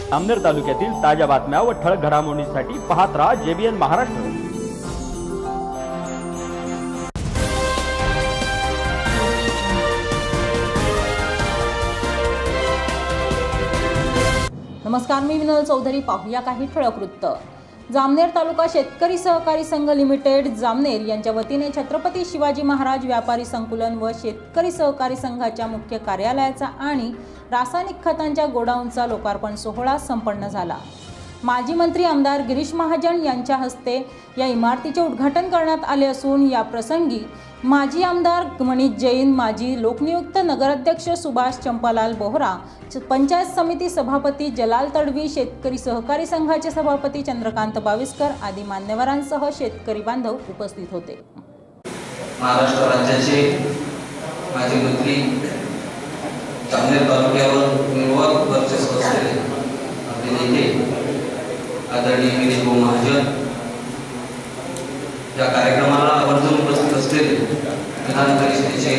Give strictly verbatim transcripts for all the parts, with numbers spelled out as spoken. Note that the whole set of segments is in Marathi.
जामनेर तालुक्यातील ताज्या बातम्या व ठळक घडामोडींसाठी पाहत राहा जेबीएन महाराष्ट्र। नमस्कार, मी विनोद चौधरी। पाहूया काही ठळक वृत्त। जामनेर तालुका शेतकरी सहकारी संघ लिमिटेड जामनेर यांच्या वतीने छत्रपती शिवाजी महाराज व्यापारी संकुलन व शेतकरी सहकारी संघाच्या मुख्य कार्यालयाचा आणि रासायनिक खतांच्या गोडाऊनचा लोकार्पण सोहळा संपन्न झाला। माजी मंत्री आमदार गिरीश महाजन यांच्या हस्ते या इमारतीचे उद्घाटन करण्यात आले असून या प्रसंगी माजी आमदार मनीष जैन, माजी लोकनियुक्त नगराध्यक्ष सुभाष चंपालाल बोहरा, पंचायत समिती सभापती जलाल तडवी, शेतकरी सहकारी संघाचे सभापती चंद्रकांत बाविस्कर आदी मान्यवरांसह शेतकरी बांधव उपस्थित होते। महाराष्ट्र राज्याचे माजी मंत्री जामनेर तालुक्यावर निर्वाह वर्चस्व असलेले आपले नेते आदरणीय गिरीश भाऊ महाजन, या कार्यक्रमाला आवर्जून उपस्थित असलेले विधान परिषदेचे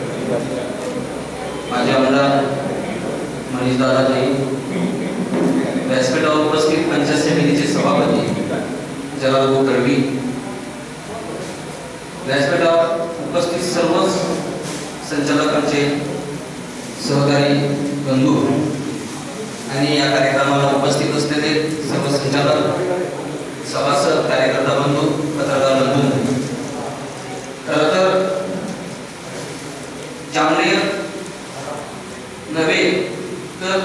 माजी आमदार मनीष दादा जैन, व्यासपीठावर उपस्थित पंचायत समितीचे सभापती जलाल भाऊ तडवी, व्यासपीठावर उपस्थित सर्व संचालकांचे सहकारी बंधू आणि या कार्यक्रमाला उपस्थित असलेले सर्व संचालक, सभासद, कार्यकर्ता बंधू, पत्रकार बंधू, खरं तर जामनेर नव्हे तर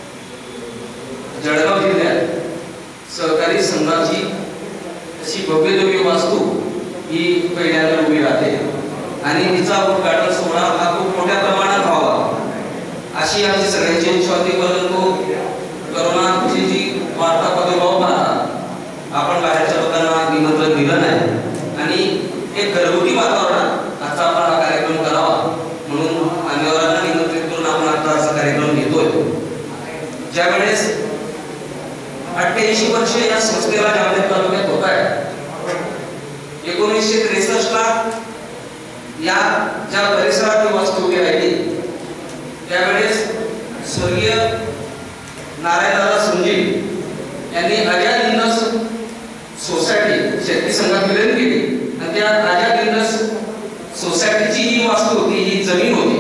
जळगाव जिल्ह्यात सहकारी संघाची अशी भव्यदिव्य वास्तू ही पहिल्यांदा उभी राहते आणि तिचा उद्घाटन सोहळा हा खूप मोठ्या प्रमाणात व्हावा अशी आमची सगळ्यांची इच्छा होती। परंतु करोनाची जी वाढता प्रादुर्भाव पाहता आपण बाहेरच्या लोकांना निमंत्रण दिलं नाही आणि एक घरगुती वातावरणात आजचा आपण हा कार्यक्रम करावा म्हणून मान्यवरांना निमंत्रित करून आपण आता असा कार्यक्रम घेतोय। ज्यावेळेस अठ्ठ्याऐंशी वर्ष या संस्थेला जामनेर तालुक्यात होत आहे, एकोणीसशे त्रेसष्ट ला या ज्या परिसरात वास्तू उभी राहिली त्यावेळेस स्वर्गीय नारायणदादा सुंजी यांनी आजाद इंडस सोसायटी शेतकरी संघात विलीन केली आणि त्या आजाद इंडस सोसायटीची ही वास्तू होती, ही जमीन होती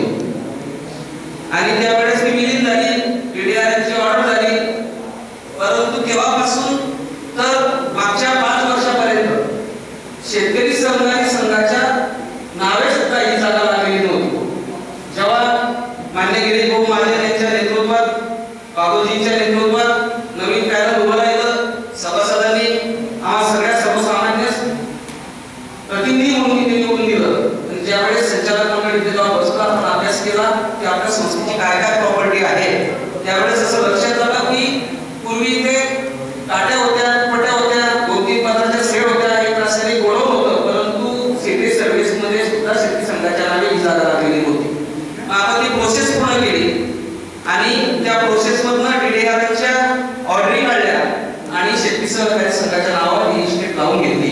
आणि त्यावेळेस ती विलीन झाली, पीडीआरची ऑर्डर झाली। परंतु तेव्हापासून तर मागच्या पाच वर्षापर्यंत शेतकरी सहकारी संघाच्या नावे सुद्धा ही जागा लागलेली नव्हती। जेव्हा मान्य गिरीश भाऊ महाजन यांच्या नेतृत्वात, बाबूजींच्या नेतृत्वात नवीन पॅनल उभं राहिलं, सभासदांनी आम्हा सगळ्या सर्वसामान्य प्रतिनिधी म्हणून तिथे निवडून दिलं। ज्यावेळेस संचालक मंडळी जेव्हा बसला, आपण अभ्यास केला की आपल्या संस्थेची काय काय प्रॉपर्टी आहे, त्यावेळेस असं लक्षात आलं की पूर्वी इथे टाट्या होत्या, पट्या होत्या, दोन तीन पदाच्या सेट होत्या, एक रासायनिक गोडाऊन होतं, परंतु सिटी सर्व्हिस मध्ये सुद्धा शेतकरी संघाच्या नावे ही जागा लागलेली होती। आपण ती प्रोसेस पूर्ण केली आणि त्या प्रोसेस मधनं डीडीआरच्या ऑर्डरी काढल्या आणि शेतकरी सहकारी संघाच्या नावावर ही इस्टेट लावून घेतली।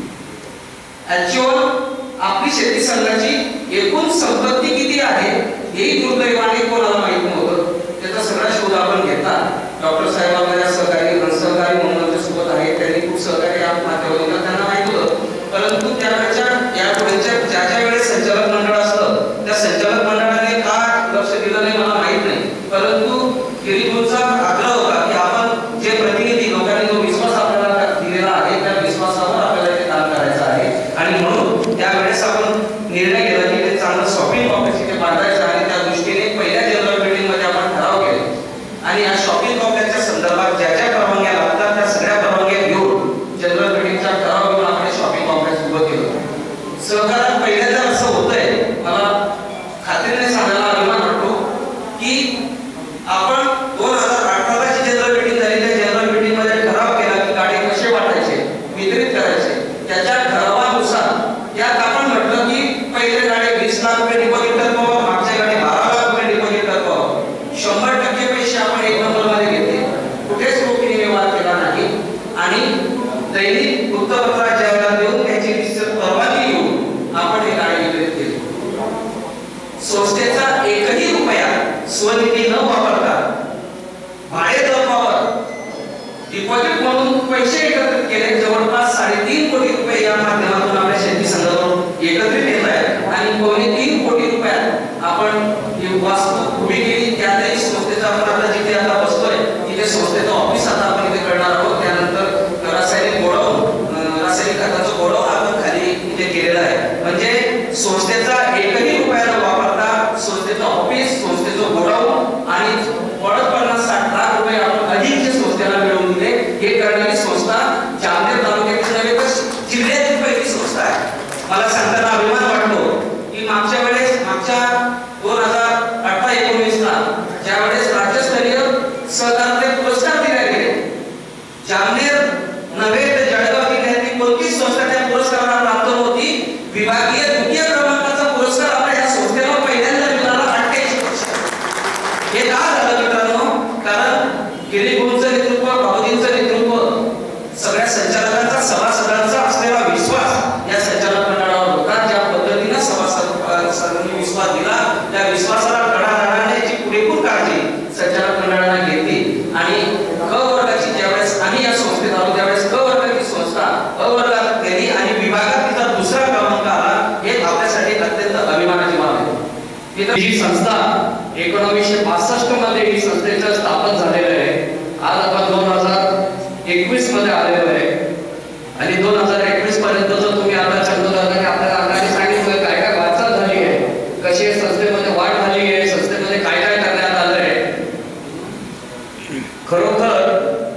ऍक्च्युअल आपली शेतकरी संघाची एकूण संपत्ती किती आहे हे दुर्दैवाने कोणाला माहित नव्हतं। त्याचा सगळा शोध आपण घेतला। डॉक्टर साहेब आपल्या सहकारी सहकारी म्हणून आमच्या सोबत आहेत, त्यांनी खूप सहकार्य माध्यमातून त्यांना माहित होतं। परंतु त्यावेळेच्या या पुढच्या ज्या ज्या वेळेस संचालक मंडळ असतं त्या संचालक मंडळाने का लक्ष दिलं नाही मला माहित नाही, परंतु गिरीशचा आग्रह होता की आपण जे प्रतिनिधी लोकांनी जो विश्वास आपल्याला दिलेला आहे त्या विश्वासावर आपल्याला ते काम करायचं आहे आणि म्हणून त्यावेळेस आपण निर्णय घेतला की ते चांगलं शॉपिंग कॉम्प्लेक्स इथे बांधायचं आणि त्या दृष्टीने पहिल्या जनरल मीटिंग मध्ये आपण ठराव केले आणि या शॉपिंग कॉम्प्लेक्सच्या संदर्भात ज्या ज्या परवानग्या लागतात त्या सगळ्या परवानग्या घेऊन जनरल मीटिंगचा ठराव घेऊन आपण शॉपिंग कॉम्प्लेक्स उभं केलं। सहकारात पहिल्यांदा असं होतंय, मला खात्रीने सांगायला अभिमान वाटतो की आपण दोन हजार अठरा ची जनरल मीटिंग झाली, त्या जनरल मीटिंग मध्ये ठराव केला की गाडे कसे वाटायचे, वितरित करायचे, त्याच्या ठरावानुसार यात आपण म्हटलं की पहिले गाडे वीस लाख रुपये डिपॉझिट करतो, मागचे गाडे बारा लाख रुपये डिपॉझिट करतो, शंभर टक्के पैसे आपण एक नंबर मध्ये घेतले, कुठेच रोखीने व्यवहार केला नाही आणि दैनिक वृत्तपत्रात जाहिरात देऊन त्याची परवानगी घेऊन आपण हे गाडे वितरित केले। संस्थेचा एकही रुपया स्वनिधी न वापरता भाडे तत्वावर डिपॉझिट म्हणून पैसे एकत्रित केले, जवळपास साडेतीन कोटी रुपये या माध्यमातून आपल्या शेती संघावर एकत्रित येत आहे आणि पावणे तीन कोटी रुपयात आपण ही वास्तू उभी केली. त्यातही संस्थेचा आपण आता जिथे आता बसतोय तिथे संस्थेचं ऑफिस आता आपण इथे करणार आहोत. त्यानंतर रासायनिक गोडाऊन, रासायनिक खताचं गोडाऊन आपण खाली इथे केलेलं आहे. म्हणजे संस्थेचा एकही रुपया न वापरता संस्थेचं ऑफिस, संस्थेचं गोडाऊन आणि परत पन्नास साठ लाख रुपये आपण अधिकचे संस्थेला मिळवून दिले. हे करणारी संस्था जामनेर तालुक्यातील नव्हे तर जिल्ह्यातील पहिली संस्था आहे. मला सांगताना अभिमान वाटतो की मागच्या वेळेस मागच्या दोन हजार अठरा एकोणीस ला ज्यावेळेस राज्यस्तरीय सहकार्य पुरस्कार दिले गेले, जामनेर नव्हे तर जळगाव जिल्ह्यातील कोणतीच संस्था त्या पुरस्काराला प्राप्त होती. विभागीय द्वितीय क्रमांकाचा पुरस्कार आपल्या या संस्थेला पहिल्यांदा मिळाला अठ्ठ्याऐंशी वर्ष. हे का झालं मित्रांनो? कारण गिरीगुरूंचं नेतृत्व, भाऊजींचं नेतृत्व, सगळ्या संचालकांचा सभासदांचा असलेला विश्वास या संचालक मंडळावर होता. ज्या पद्धतीने सभासदांनी विश्वास दिला त्या विश्वासाला घडा राहण्याची पुरेपूर काळजी संचालक मंडळाने घेतली आणि क वर्गाची ज्यावेळेस आम्ही या संस्थेत आलो त्यावेळेस क वर्गाची संस्था अ वर्गात गेली आणि विभागात तिचा दुसरा क्रमांक आला. हे आपल्यासाठी अत्यंत अभिमानाची बाब आहे. ही संस्था एकोणीसशे पासष्ट मध्ये ही संस्थेचं स्थापन झालेलं आहे. आज आपण दोन हजार एकवीस मध्ये आलेलो आहे आणि दोन हजार एकवीस पर्यंत जर तुम्ही आता चंद्रदादाने आपल्याला अंगाने सांगितलं काय काय वाटचाल झाली आहे, कशी संस्थेमध्ये वाढ झाली आहे, संस्थेमध्ये काय काय करण्यात आलं आहे. खरोखर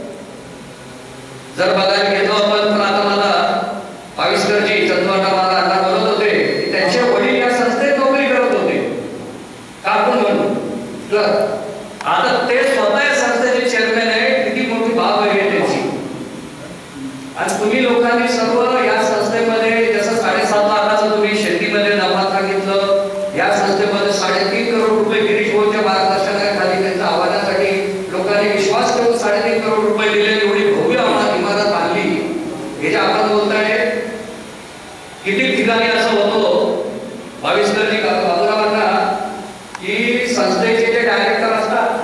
जर बघायला गेलो आपण तर आता मला पाविस्करजी चंद्रदादा मला अण्णा बोलत होते की त्यांचे वडील या संस्थेत नोकरी करत होते काकून म्हणून. आता ते स्वतः या संस्थेचे चेअरमॅन आहे. किती मोठी बाब आहे त्यांची. आणि तुम्ही लोकांनी सर्व या संस्थेमध्ये जसं साडेसात लाखाचं तुम्ही शेतीमध्ये नफा सांगितलं, या संस्थेमध्ये साडेतीन करोड रुपये गिरीश भाऊच्या मार्गदर्शनाखाली त्यांच्या आव्हानासाठी लोकांनी विश्वास ठेवून साडेतीन करोड रुपये दिले. एवढी भव्य आम्हाला इमारत आणली. हे जे आपण बोलताय किती ठिकाणी असं होतो भाविस्करजी बाबूरावांना की संस्थेचे जे डायरेक्टर असतात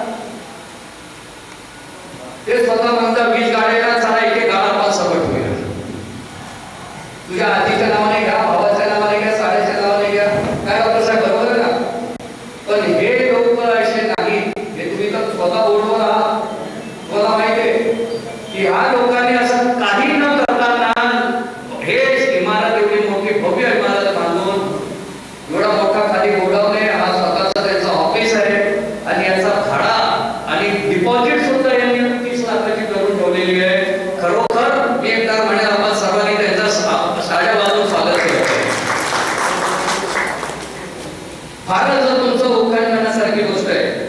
ते स्वतः म्हणतात वीस गाड्यांना चला इथे गाडा पाच सगळं होईल. तुझ्या आजीच्या नावाने घ्या, भावाच्या नावाने घ्या, साड्याच्या नावाने घ्या, काय डॉक्टर साहेब बरोबर आहे ना. पण हे लोक असे नाही. हे तुम्ही तर स्वतः बोलवर आहात. मला माहिती आहे की ह्या लोकांनी असं काही न करताना हे इमारत एवढी मोठी भव्य इमारत बांधून एवढा मोठा खाली गोडाऊन आहे, हा स्वतःचा त्यांचा ऑफिस आहे आणि याचा भाडा आणि डिपॉझिट सुद्धा यांनी तीस लाखाची करून ठेवलेली आहे. खरोखर मी एकदा म्हणेन आपण सर्वांनी त्यांचा साड्या बाजून स्वागत केलं. फारच जर तुमचं उत्थान करण्यासारखी गोष्ट आहे.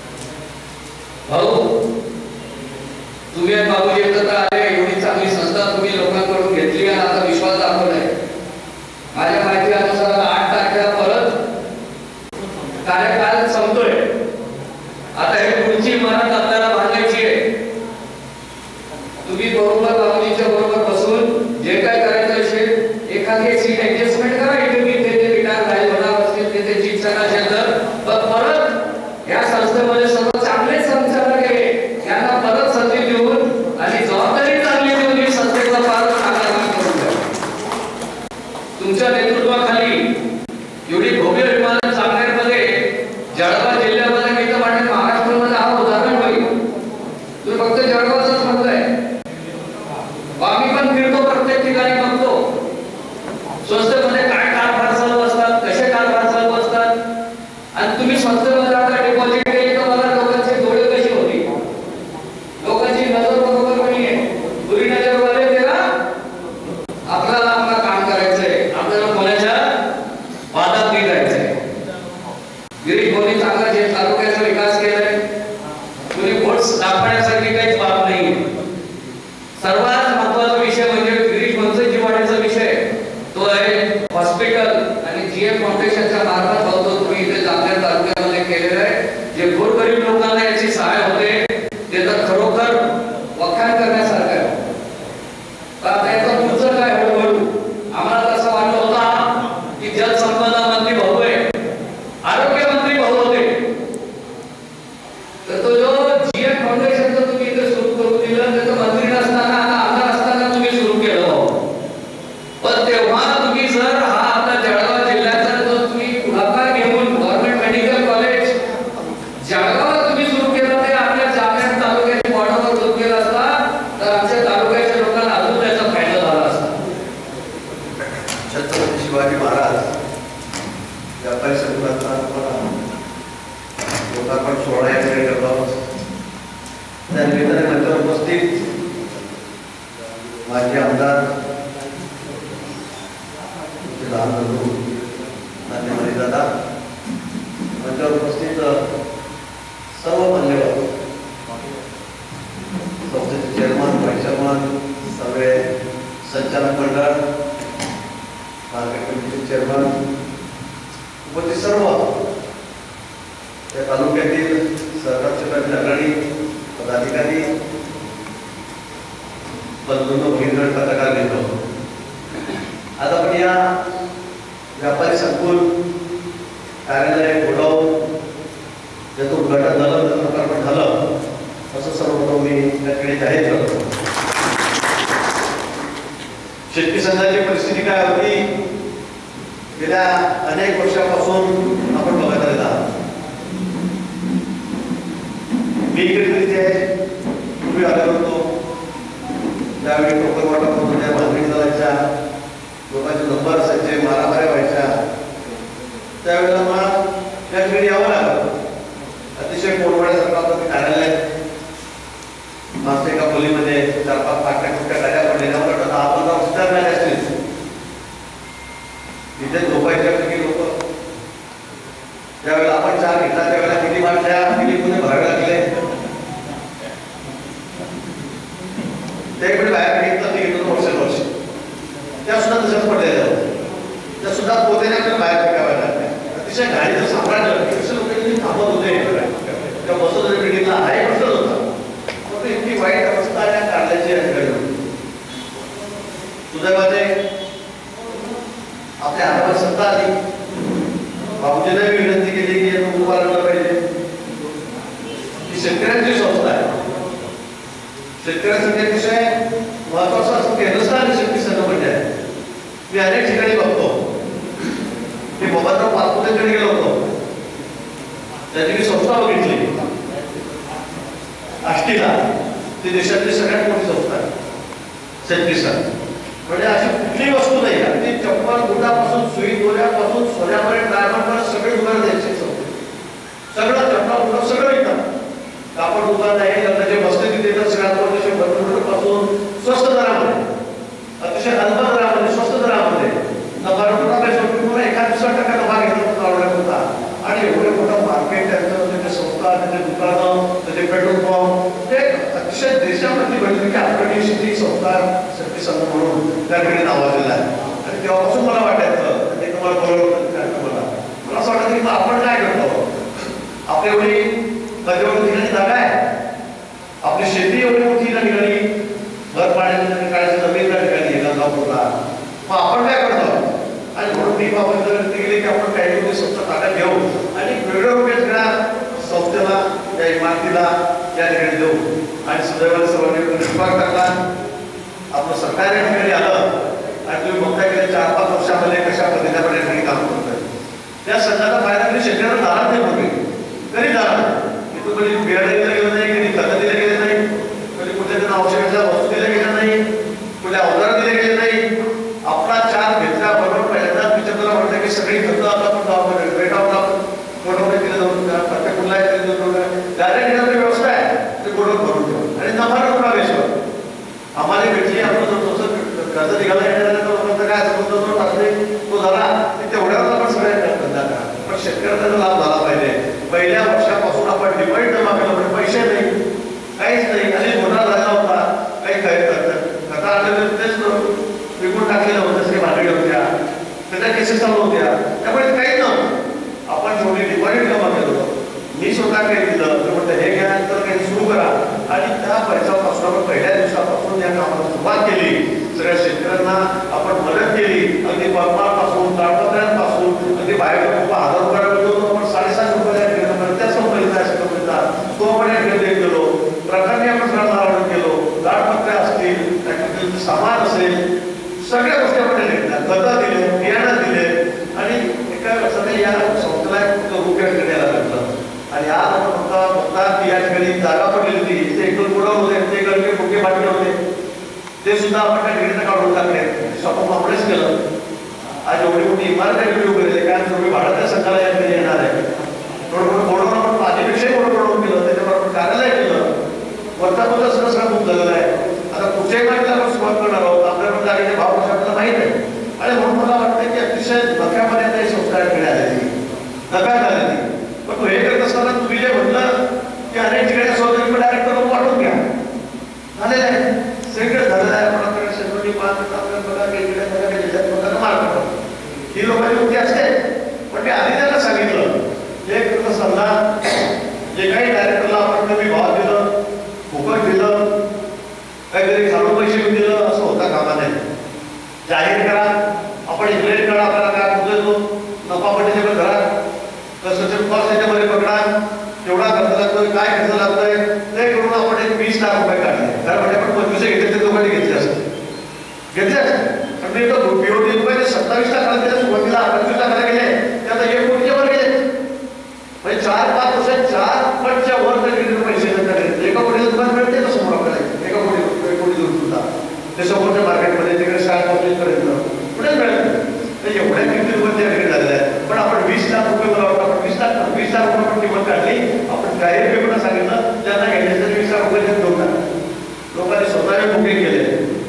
भाऊ तुम्ही बाबूजी एकत्र आले, एवढी चांगली संस्था तुम्ही लोकांकडून घेतली आणि आता विश्वास दाखवलाय. माझ्या माहिती अनुसार आठ तारखेला परत कार्यकाल संपतोय. आता हे पुढची इमारत आपल्याला बांधायची आहे. तुम्ही बरोबर बाबूजींच्या बरोबर बसून जे काय करायचं असेल एखादी सीट ऍडजस्टमेंट करा. इथे तिथे ते रिटायर झाले होणार असतील तिथे चिट असेल तर परत या संस्थेमध्ये सर्व चांगले संचालक आहे यांना परत संधी देऊन आणि जबाबदारी चांगली देऊन ही संस्थेचा फार चांगला काम करून द्या. तुमच्या नेतृत्वाखाली एवढी भव्य इमारत जामनेरमध्ये जळगाव जिल्ह्यामध्ये मी तर म्हणेन महाराष्ट्रामध्ये हा उदाहरण होईल. तुम्ही फक्त जळगावच म्हणताय. आम्ही पण फिरतो प्रत्येक ठिकाणी बघतो संस्थेमध्ये काय कारभार चालू असतात, कसे कारभार चालू असतात आणि तुम्ही संस्थेमध्ये आता डिपॉझिट केली तर मला लोकांचे डोळे कशी होती, लोकांची नजर बरोबर नाहीये. बुरी नजर वाले तेव्हा आपल्याला आपलं काम करायचंय, आपल्याला कोणाच्या वादात नाही जायचंय. गिरीश भाऊंनी चांगला जे तालुक्याचा विकास केलाय, तुम्ही वोट दाखवण्यासारखी काहीच बाब नाही. सर्वात महत्वाचा विषय म्हणजे गिरीश भाऊंचा जिव्हाळ्याचा विषय तो आहे हॉस्पिटल आणि जीएम फाउंडेशनच्या मार्फत होतो तुम्ही इथे जामनेर तालुक्यामध्ये केलेलं आहे. जे गोरगरीब लोकांना याची सहाय होते ते तर खरोखर वखाण करण्यासारखं आहे. आता याचं पुढचं काय हळूहळू आम्हाला तसं वाटत होता की जलसंपदा मंत्री भाऊ आहे, आरोग्य मंत्री भाऊ होते, तर तो जो जीएम फाउंडेशनचं तुम्ही इथे सुरू करून दिलं त्याचं या ठिकाणी करत आहोत. त्या निमित्ताने मंचावर उपस्थित माजी आमदार लहान बंधू नातेवाईक दादा, मंचावर उपस्थित सर्व मान्यवर, संस्थेचे चेअरमन, व्हाईस चेअरमन, सर्व संचालक मंडळ, मार्केट कमिटीचे चेअरमन, उपस्थित सर्व त्या तालुक्यातील सहकार क्षेत्रातील अग्रणी पदाधिकारी, बंधूंनो, भगिनींनो, पत्रकार मित्र, आज आपण या व्यापारी संकुल कार्यालय गोडाऊन ज्याचं उद्घाटन झालं, त्याचं लोकार्पण झालं, असं सर्वप्रथम मी त्याकडे जाहीर करतो. शेतकरी संघाची परिस्थिती काय होती गेल्या अनेक वर्षापासून आपण बघत आलेला आहात. मी इकडे पूर्वी आलो होतो त्यावेळी टोकन वाटप होतं, त्या बांधणी चालायच्या, लोकांचे नंबर असायचे, मारामाऱ्या व्हायच्या. त्यावेळेला मला त्या ठिकाणी यावं लागलं. अतिशय मोठमोठ्या सरकारचं कार्यालय, मागच्या एका खोलीमध्ये चार पाच पाकट्या कुठल्या गाड्या पडलेल्या होत्या, दहा पंधरा सुद्धा गाड्या असतील. तिथे झोपायच्या की लोक. त्यावेळेला आपण चहा घेतला त्यावेळेला किती मांडल्या, किती पुणे भरावे लागले, ते इकडे बाहेर घेतलं ते घेतलं वर्षानुवर्ष. त्या सुद्धा तशाच पडलेल्या होत्या. त्या सुद्धा पोतेने आपल्याला बाहेर फेकाव्या लागल्या. अतिशय गाडीचं साम्राज्य कसं लोकांनी थांबत होते त्या बसत होते पिढीला हाय बसत होता. मग इतकी वाईट अवस्था या कार्यालयाची अधिकारी होती. सुदैवाने आपल्या हातावर सत्ता आली. बाबूजीने विनंती केली की याचं उभा राहिलं पाहिजे. ही शेतकऱ्यांची संस्था आहे. शेतकऱ्यांसाठी अतिशय महत्वाचं असं केंद्रस्थान शेतकरी संघ म्हणजे आहे. मी अनेक ठिकाणी बघतो. मी बबनराव पाचपुतेकडे गेलो होतो, त्याची मी संस्था बघितली आष्टीला. ती देशातली सगळ्यात मोठी संस्था आहे शेतकरी संघ. म्हणजे अशी कुठलीही वस्तू नाही, अगदी चप्पल बुटापासून सुई दोऱ्यापासून सोन्यापर्यंत डायमंडपर्यंत सगळे दुकान द्यायचे. सगळं चप्पल बुटा सगळं विकतात. कापड दुकान आहे, लग्नाचे बसते तिथे तर सगळ्यात मोठे बंधू पासून स्वस्त दरामध्ये, अतिशय हलका दरामध्ये, स्वस्त दरामध्ये एका दुसरा टक्का नफा घेतला होता. आणि एवढे मोठं मार्केट, त्यांचं त्याचे संस्था, त्याचे दुकानं, त्याचे पेट्रोल पंप, ते अतिशय देशामध्ये भेटली की आपली शेती संस्था शेतकरी संघ म्हणून त्या ठिकाणी नावाजलेला आहे. आणि तेव्हापासून मला वाटायचं ते तुम्हाला बरोबर मला मला असं वाटतं की आपण काय करतो, आपल्या एवढी एवढी ठिकाणी जागा आहे, आपली शेती एवढी मोठी त्या ठिकाणी, भर पाण्याच्या काळाची जमीन त्या ठिकाणी गंगापूरला. मग आपण काय करतो, आणि म्हणून मी बाबा विनंती केली की आपण काही गोष्टी संस्था ताब्यात घेऊ आणि वेगळ्या वेगळ्या सगळ्या संस्थेला, त्या इमारतीला या ठिकाणी देऊ. आणि सुदैवाने सर्वांनी विश्वास टाकला. आपलं सरकार या ठिकाणी आलं आणि तुम्ही बघताय गेल्या चार पाच वर्षामध्ये कशा पद्धतीने आपण या ठिकाणी काम करतोय. त्या संघाचा फायदा कधी शेतकऱ्यांना झाला नाही. पूर्वी कधी झाला इथून कधी बियाणे दिलं गेलं नाही, कधी खतं दिले गेले नाही, कधी कुठल्या त्यांना औषधाच्या वस्तू दिल्या गेल्या नाही, कुठल्या अवजार दिले गेले नाही. आपला चार घेतल्याबरोबर पहिल्यांदाच विचारला म्हटलं की सगळी खतं आता आपण गावामध्ये भेटावं गोडवणे दिलं जाऊन प्रत्येक कुठला डायरेक्ट व्यवस्था आहे ते गोडवून भरून ठेवून आणि नफा पुरावेश्वर आम्हाला भेटली. आपण कर्ज निघाला येणार काय तो झाला तेवढ्यावर आपण सगळ्या धंदा करा. पण शेतकऱ्यांचा लाभ झाला पाहिजे. पहिल्या वर्षापासून आपण डिपॉझिट जमा केलं म्हणजे पैसे नाही, काहीच नाही, आणि मोठा झाला होता, काही खता आलेलं तेच विकून टाकलेलं होतं, सगळे भांडे होत्या, त्याच्या केसेस चालू होत्या, त्यामुळे काहीच नव्हतं. आपण छोटी डिपॉझिट जमा केलं होतं. मी स्वतः काही दिलं तर म्हटलं हे घ्यानंतर काही सुरू करा. आणि त्या पैशापासून आपण पहिल्या दिवसापासून या कामाला सुरुवात केली. सगळ्या शेतकऱ्यांना आपण मदत केली. अगदी परमापासून ताडपत्र्यांपासून अगदी बाहेर खूप हजार रुपयाला मिळतो आपण साडेसात रुपयाला केलं त्याच कंपनीचा अशा कंपनीचा तो आपण या ठिकाणी गेलो. प्रकारे आपण सगळं केलो. ताडपत्र्या असतील, त्याच्यातील सामान असेल, सगळ्या गोष्टी आपण घेतल्या. खतं दिले, बियाणं दिले आणि एका सगळ्या या संस्थेला रूप या ठिकाणी यायला लागलं. आणि आज आपण फक्त बघतात की या ठिकाणी जागा पडलेली होती, इथे एक दोन गोडाऊन होते, ते गडके मोठे बाटले होते, ते सुद्धा आपण त्या ठिकाणी काढून टाकले. स्वतः आपणच केलं. आज एवढी मोठी इमारत आहे उभी केली, काय तुम्ही भाडं त्या संघाला या ठिकाणी येणार आहे. थोडं थोडं गोडाऊन आपण आधीपेक्षाही मोठं गोडाऊन केलं रस्ता सगळा बुक झालेला आहे. आता कुठच्याही मार्गाला आपण सुरुवात करणार आहोत. आपल्याला जागेचे भाव कसे आपल्याला माहीत आहे. आणि म्हणून मला वाटतं की अतिशय नफ्यापर्यंत हे संस्कार आलेली नफ्यात आलेली. पण हे करत असताना तुम्ही जे म्हटलं की अनेक ठिकाणी सहकारी पण डायरेक्ट लोक वाटून घ्या झालेलं आहे. सगळीकडे झालेलं आहे. आपण आपल्याकडे शेतकरी पाहत आपल्याला बघा काही बघा काही जिल्ह्यात लोकांना मार्ग पडतो. ही लोकांची मुक्ती असते. पण मी आधी त्यांना सांगितलं हे करत असताना जे काही डायरेक्टरला आपण कमी भाव दिलं फुकट दिलं काहीतरी खालून पैसे घेऊन दिलं असं होता कामा नाही. जाहीर करा आपण इकडे करा आपल्याला काय होतोय तो नफा पट्टीच्या पण करा कसं कॉस्ट त्याच्यामध्ये पकडा केवढा खर्च लागतोय काय खर्च लागतोय ते करून आपण एक वीस लाख रुपये काढले. कारण म्हणजे आपण पंचवीस घेतले ते लोकांनी घेतले असते घेतले असते पण मी तो पीओटी रुपये सत्तावीस लाखाला गेले सुरुवातीला पंचवीस लाखाला गेले ते आता एक कोटीच्या वर गेले. म्हणजे चार पाच वर्षात चार पटच्या वर तर पैसे एका कोटीचं दुकान मिळते का समोर आपल्याला एका कोटी एक कोटी दोन सुद्धा ते समोरच्या मार्केटमध्ये तिकडे शाळा पर्यंत कुठेच मिळत नाही. एवढ्या किमती रुपये त्या ठिकाणी झालेल्या आहेत. पण आपण वीस लाख रुपये मला वाटतं आपण वीस लाख वीस लाख रुपये आपण किंमत काढली. आपण डायरेक्ट पेमेंट सांगितलं त्यांना घ्यायचं वीस लाख रुपये देऊन दोन लाख लोकांनी स्वतःने बुकिंग केले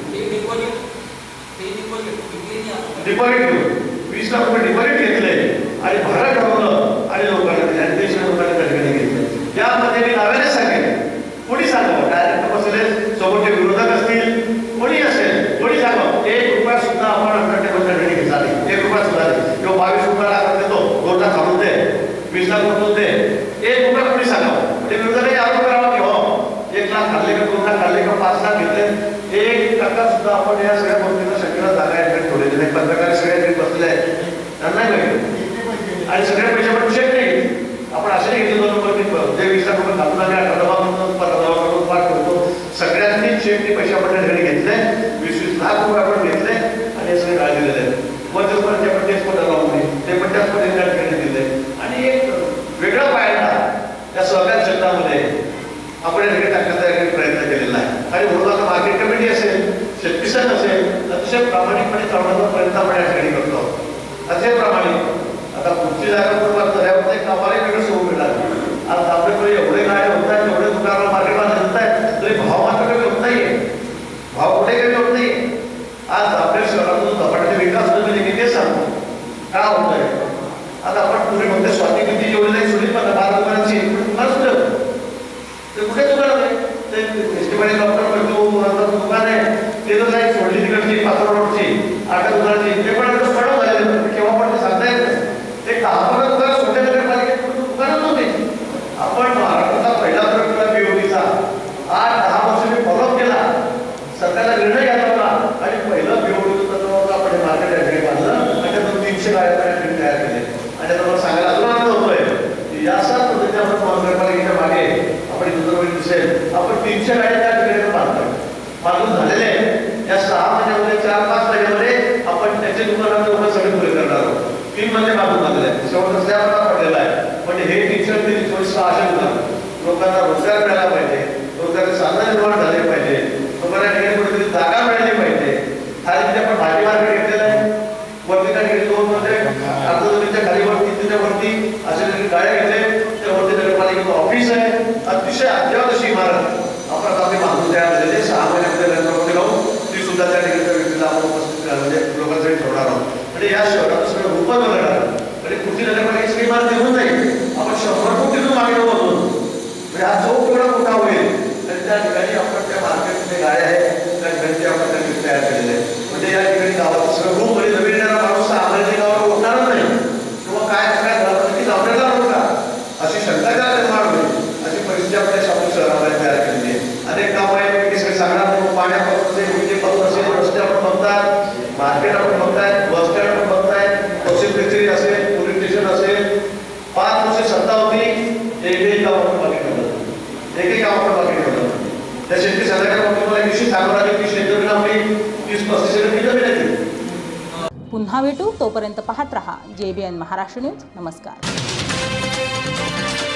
डिपॉझिट घेऊन वीस लाख रुपये डिपॉझिट घेतले आणि भाडं ठरवलं आणि लोकांना देश लोकांनी त्या ठिकाणी घेतलं. यामध्ये मी नाव्याने सांगेन कोणी सांगावं डायरेक्ट बसले समोरचे विरोधक असतील कोणी असेल कोणी सांगावं एक रुपया सुद्धा आपण अठरा टेबलच्या ठिकाणी घेतला नाही. एक रुपया सुद्धा नाही किंवा बावीस रुपयाला आपण देतो दोन लाख घालून दे वीस लाख घालून दे एक रुपया कोणी सांगावं. ते विरोधकांनी आरोप करावा की हो एक लाख खाल्ले का दोन लाख खाल्ले का पाच लाख घेतले एक टक्का सुद्धा आपण या सगळ्या गोष्टींना शक्यता जागा ठेवलेली नाही. पत्रकार सगळ्या बसले आहेत त्यांना नाही माहिती आणि सगळे पैसे आपण चेक नाही आपण असे नाही घेतले दोन रुपये जे वीस लाख रुपये घालून आले अठरा दबा म्हणून पाठ करतो सगळ्यांनी चेकने पैसे आपण त्या ठिकाणी घेतले वीस वीस लाख रुपये आपण घेतले आणि हे सगळे गाळ दिलेले आहेत. मध्यपर्यंत आपण तेच पत्र लावून ते पण त्याच पद्धतीने त्या ठिकाणी दिले आणि एक वेगळा पायंडा या सहकार क्षेत्रामध्ये आपण या ठिकाणी टाकण्याचा प्रयत्न केलेला आहे. आणि म्हणून आता मार्केट कमिटी असेल शेतकरी संघ असेल अतिशय प्रामाणिकपणे चालवण्याचा प्रयत्न आपण या ठिकाणी करतो. अतिशय प्रामाणिक आता पुढची जागा दर्यावर कामाला वेगळं सुरू मिळणार. आज आपल्याकडे एवढे गाड्या होत आहेत एवढे दुकानाला मार्केटला देत आहेत तरी भाव मात्र कमी होत नाहीये. भाव कुठे कमी होत नाहीये. आज आपल्या शहरातून झपाट्याने विकास होतो म्हणजे मी ते सांगतो का होत आहे. आता आपण पूर्वी म्हणते स्वाती किती एवढी नाही सोडली पण बारा दुकानाची असू ते कुठे दुकान आहे ते एसटीवाडी डॉक्टर दुकान आहे ते तर नाही सोडली तिकडची पात्र रोडची आठ दुकानाची ते पण पडव झालेलं केव्हा पण ते सांगता येत नाही. ते दहा दुकान सोडल्या नगरपालिकेत दुकानच नव्हते. आपण महाराष्ट्राचा पहिला प्रकल्प पीओटीचा आठ दहा वर्ष मी फॉलोअप केला सरकारला निर्णय घ्यायला होता आणि पहिलं पीओटीचं तत्वावर आपण हे मार्केट या ठिकाणी बांधलं आणि त्यातून तीनशे गाड्या तयार केले आणि आता मला सांगायला अजून आनंद होतोय की याचाच पद्धतीने आपण नगरपालिकेच्या मागे आपण दुसरं दिसेल आपण तीनशे गाड्या त्या ठिकाणी बांधतोय बांधून झालेले आहे. या सहा महिन्यामध्ये चार पाच महिन्यामध्ये आपण त्याचे दुकानाचे उभं सगळे पुरे करणार आहोत. तीन महिने बांधून झालेले आहे शेवट रस्त्यावर पडलेला आहे. पण हे तीनशे ते चोवीस सहाशे दुकान लोकांना रोजगार मिळाला पाहिजे रोजगाराचे साधन निर्माण झाले पाहिजे लोकांना ठिकाणी कुठेतरी जागा मिळाली पाहिजे. खाली तिथे आपण भाजी मार्केट घेतलेलं आहे वरती त्या ठिकाणी दोन म्हणजे अर्धजमीनच्या खाली वरती तिच्या वरती असे गाड्या घेतले त्यावरती नगरपालिकेचं ऑफिस आहे अतिशय अद्यावत अशी इमारत आपण आपली बांधून तयार झालेली सहा महिन्यामध्ये रंगामध्ये लावून ती सुद्धा त्या ठिकाणच्या व्यक्तीला आपण उपस्थित म्हणजे लोकांसाठी ठेवणार आहोत. म्हणजे या शहरात सगळं रूपच बघणार आणि कुठली नगरपालिकेची सगळी इमारत निघून जाईल. आपण शंभर कोटीतून मागे बघून म्हणजे हा चौक एवढा मोठा होईल आणि त्या ठिकाणी आपण त्या मार्केटमध्ये गाड्या आहेत त्या ठिकाणी आपण त्या ठिकाणी तयार केलेले आहे. म्हणजे या ठिकाणी गावाचं सगळं रूप म्हणजे नवीन येणारा माणूस आम्हाला गावाला उठणारच नाही किंवा काय काय घरामध्ये आपल्याला नव्हता अशी शंका त्याला निर्माण होईल अशी परिस्थिती आपल्या शापूर शहरामध्ये तयार केलेली आहे. अनेक गाव आहेत की सगळे सांगणार पाण्यापासून असेल विजेपासून असेल रस्ते आपण बघतात मार्केट आपण बघताय बस स्टँड आपण बघताय तहसील कचेरी असेल पोलीस स्टेशन असेल पाच वर्ष सत्ता होती एकही काम आपण बाकी ठेवलं एकही काम आपण बाकी ठेवलं. त्या शेतकरी संघाच्या मला निश्चित सांगणार आहे की शेतजमीन आपली तीस पस्तीस एकर जमीन आहे. पुन्हा भेटू तोपर्यंत पाहत रहा जेबीएन महाराष्ट्र न्यूज. नमस्कार.